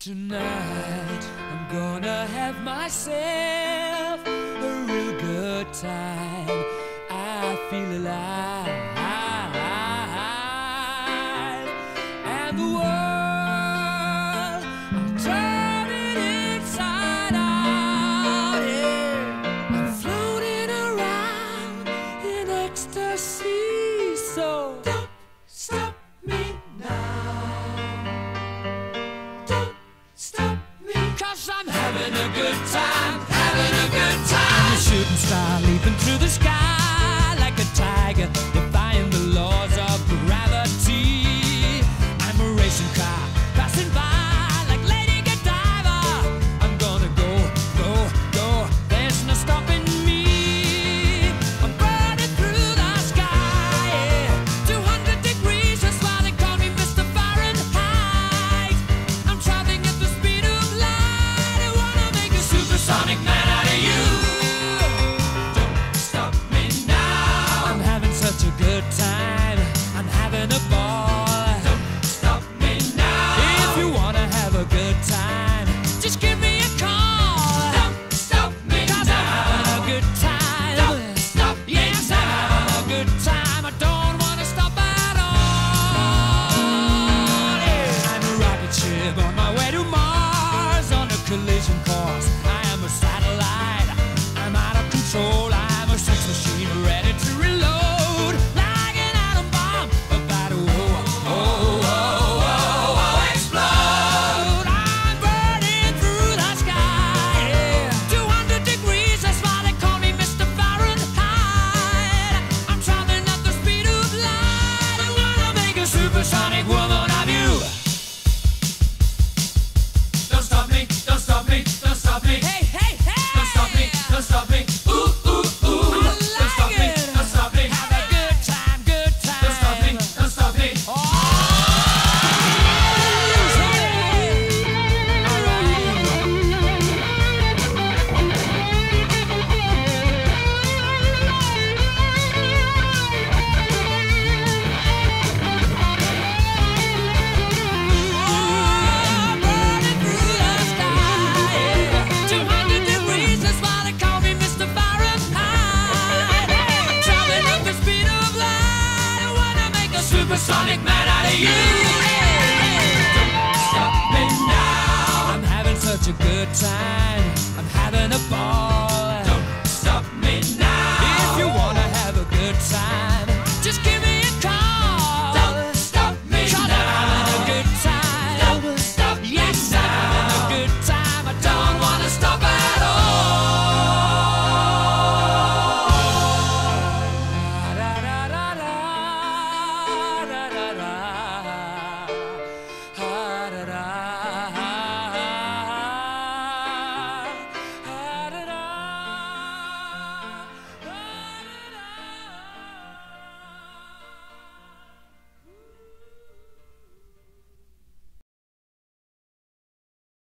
Tonight I'm gonna have myself a real good time. I feel alive, and the world, I'll turn it inside out. Yeah. I'm floating around in ecstasy, so don't stop me now. Stop me, 'cause I'm having a good time, having a good time. I'm a shooting star